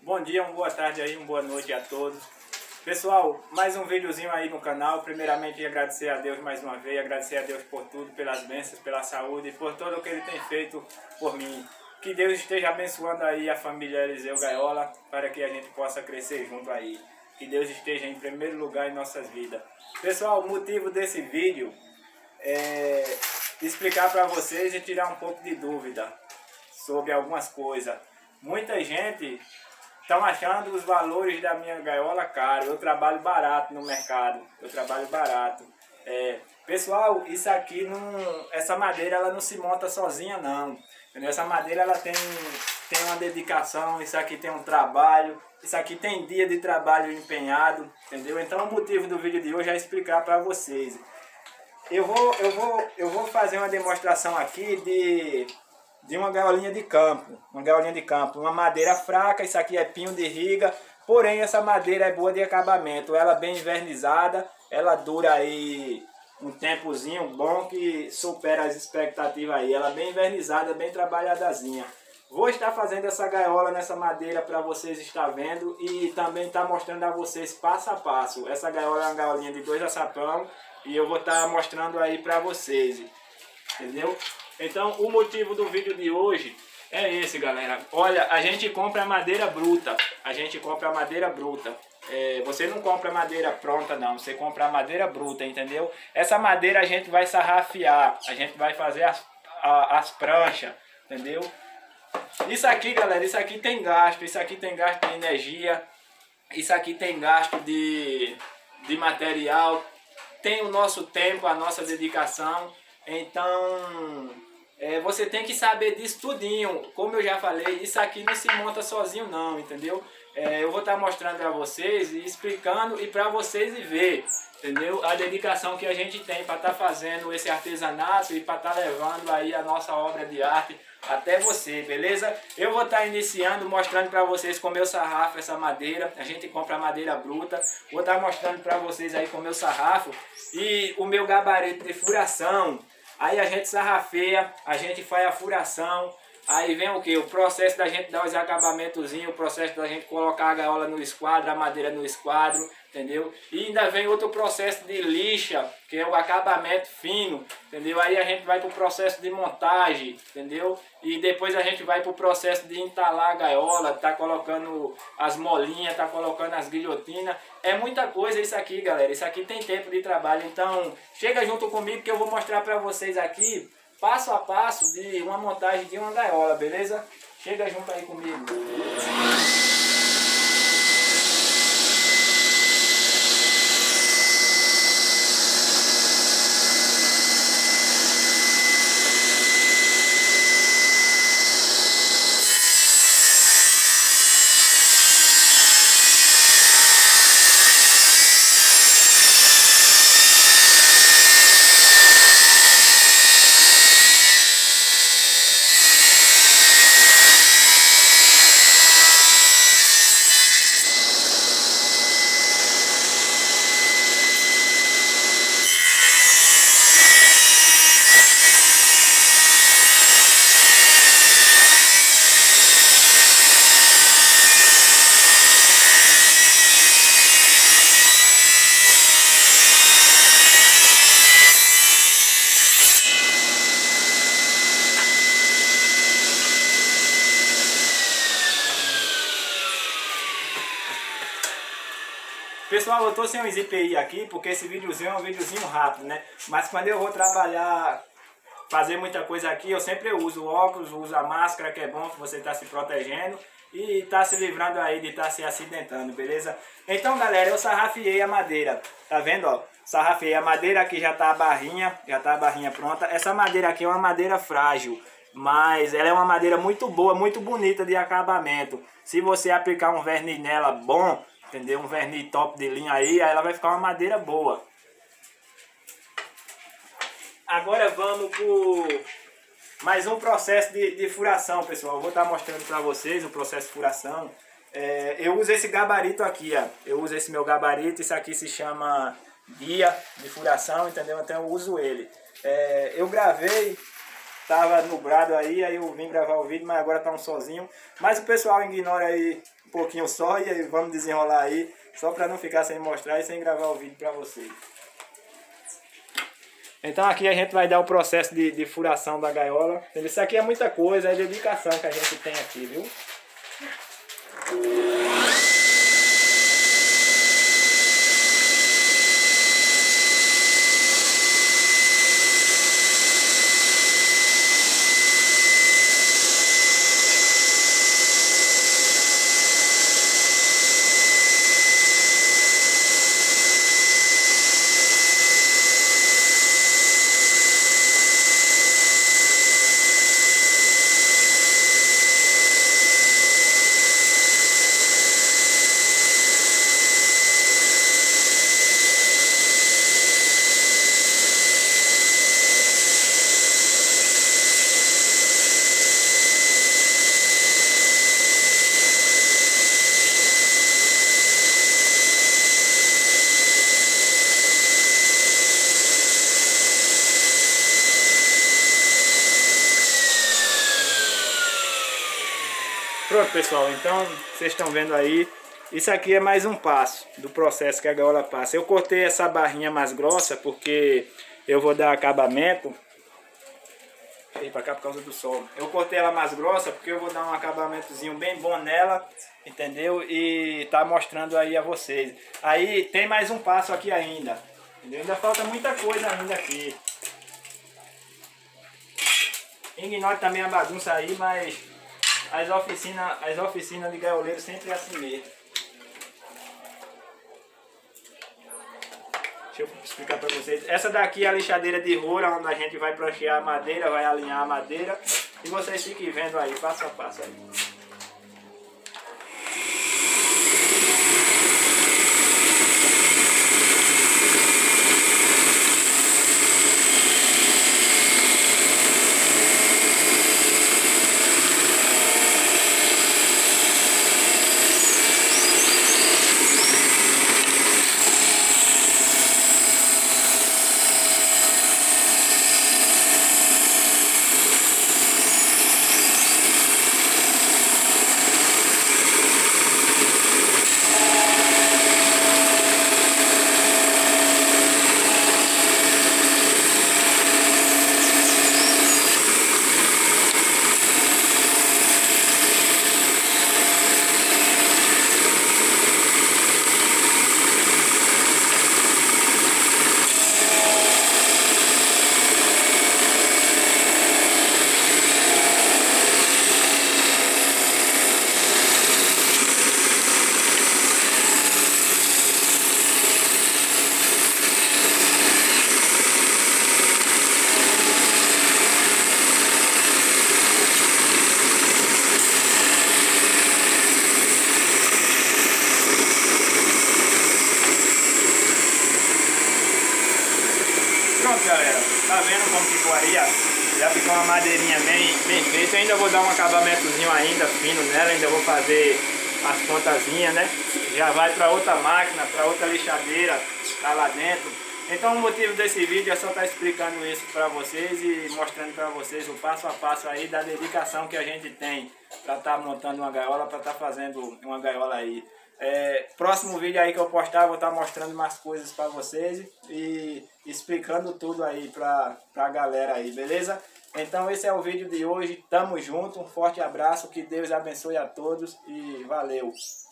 Bom dia, uma boa tarde aí, uma boa noite a todos. Pessoal, mais um videozinho aí no canal. Primeiramente agradecer a Deus mais uma vez, agradecer a Deus por tudo, pelas bênçãos, pela saúde, por tudo o que Ele tem feito por mim. Que Deus esteja abençoando aí a família Eliseu Gaiola, para que a gente possa crescer junto aí. Que Deus esteja em primeiro lugar em nossas vidas. Pessoal, o motivo desse vídeo é explicar para vocês e tirar um pouco de dúvida sobre algumas coisas. Muita gente estão achando os valores da minha gaiola caro. Eu trabalho barato no mercado. Eu trabalho barato. Pessoal, isso aqui essa madeira ela não se monta sozinha não. Entendeu? Essa madeira ela tem uma dedicação. Isso aqui tem um trabalho. Isso aqui tem dia de trabalho empenhado. Entendeu? Então o motivo do vídeo de hoje é explicar para vocês. Eu vou fazer uma demonstração aqui de uma gaiolinha de campo, uma madeira fraca. Isso aqui é pinho de riga, porém essa madeira é boa de acabamento, ela bem invernizada, ela dura aí um tempozinho bom que supera as expectativas aí, ela bem invernizada, bem trabalhadazinha. Vou estar fazendo essa gaiola nessa madeira para vocês estar vendo e também estar mostrando a vocês passo a passo. Essa gaiola é uma gaiolinha de 2 açapão e eu vou estar mostrando aí para vocês, entendeu? Então o motivo do vídeo de hoje é esse, galera. Olha, a gente compra madeira bruta. A gente compra madeira bruta. Você não compra madeira pronta não, você compra a madeira bruta, entendeu? Essa madeira a gente vai sarrafiar, a gente vai fazer as pranchas, entendeu? Isso aqui, galera, isso aqui tem gasto, isso aqui tem gasto de energia, isso aqui tem gasto de material, tem o nosso tempo, a nossa dedicação. Então você tem que saber disso tudinho. Como eu já falei, isso aqui não se monta sozinho não, entendeu? Eu vou estar mostrando para vocês e explicando e para vocês ver, entendeu? A dedicação que a gente tem para estar fazendo esse artesanato e para estar levando aí a nossa obra de arte até você, beleza? Eu vou estar iniciando, mostrando para vocês como eu sarrafo essa madeira. A gente compra madeira bruta. Vou estar mostrando para vocês aí como eu sarrafo e o meu gabarito de furação. Aí a gente sarrafeia, a gente faz a furação. Aí vem o que? O processo da gente dar os acabamentozinhos, o processo da gente colocar a gaiola no esquadro, a madeira no esquadro, entendeu? E ainda vem outro processo de lixa, que é o acabamento fino, entendeu? Aí a gente vai para o processo de montagem, entendeu? E depois a gente vai para o processo de entalar a gaiola, tá colocando as molinhas, tá colocando as guilhotinas. É muita coisa isso aqui, galera. Isso aqui tem tempo de trabalho. Então chega junto comigo que eu vou mostrar para vocês aqui passo a passo de uma montagem de uma gaiola, beleza? Chega junto aí comigo. Pessoal, eu tô sem o ZPI aqui porque esse videozinho é um videozinho rápido, né? Mas quando eu vou trabalhar, fazer muita coisa aqui, eu sempre uso óculos, uso a máscara, que é bom que você está se protegendo e está se livrando aí de estar se acidentando, beleza? Então, galera, eu sarrafiei a madeira, tá vendo, ó? Sarrafiei a madeira, aqui já tá a barrinha pronta. Essa madeira aqui é uma madeira frágil, mas ela é uma madeira muito boa, muito bonita de acabamento. Se você aplicar um verniz nela bom, entendeu? Um verniz top de linha aí ela vai ficar uma madeira boa. Agora vamos por mais um processo de furação, pessoal. Eu vou estar mostrando para vocês o processo de furação. Eu uso esse gabarito aqui, ó. Eu uso esse meu gabarito, isso aqui se chama guia de furação, entendeu? Então eu uso ele. Eu gravei, tava nublado aí eu vim gravar o vídeo, mas agora tá um solzinho. Mas o pessoal ignora aí um pouquinho só e vamos desenrolar aí, só para não ficar sem mostrar e sem gravar o vídeo para vocês. Então aqui a gente vai dar o processo de furação da gaiola. Isso aqui é muita coisa, é dedicação que a gente tem aqui, viu? Pronto, pessoal, então vocês estão vendo aí, isso aqui é mais um passo do processo que a gaiola passa. Eu cortei essa barrinha mais grossa porque eu vou dar acabamento. Deixa eu ir pra cá por causa do sol. Eu cortei ela mais grossa porque eu vou dar um acabamentozinho bem bom nela, entendeu? E tá mostrando aí a vocês. Aí tem mais um passo aqui ainda, entendeu? Ainda falta muita coisa ainda aqui. Ignore também a bagunça aí, mas as oficinas de gaioleiro sempre é assim mesmo. Deixa eu explicar para vocês. Essa daqui é a lixadeira de rola, onde a gente vai pranchear a madeira, vai alinhar a madeira. E vocês fiquem vendo aí, passo a passo aí. Pronto, galera, tá vendo como ficou aí? Já ficou uma madeirinha bem feita. Eu ainda vou dar um acabamentozinho ainda fino nela, ainda vou fazer as pontazinhas, né? Já vai para outra máquina, para outra lixadeira, tá lá dentro. Então o motivo desse vídeo é só estar explicando isso para vocês e mostrando para vocês o passo a passo aí da dedicação que a gente tem para estar montando uma gaiola, para estar fazendo uma gaiola aí. Próximo vídeo aí que eu postar, vou estar mostrando mais coisas para vocês e explicando tudo aí para a galera aí, beleza? Então esse é o vídeo de hoje, tamo junto, um forte abraço, que Deus abençoe a todos e valeu!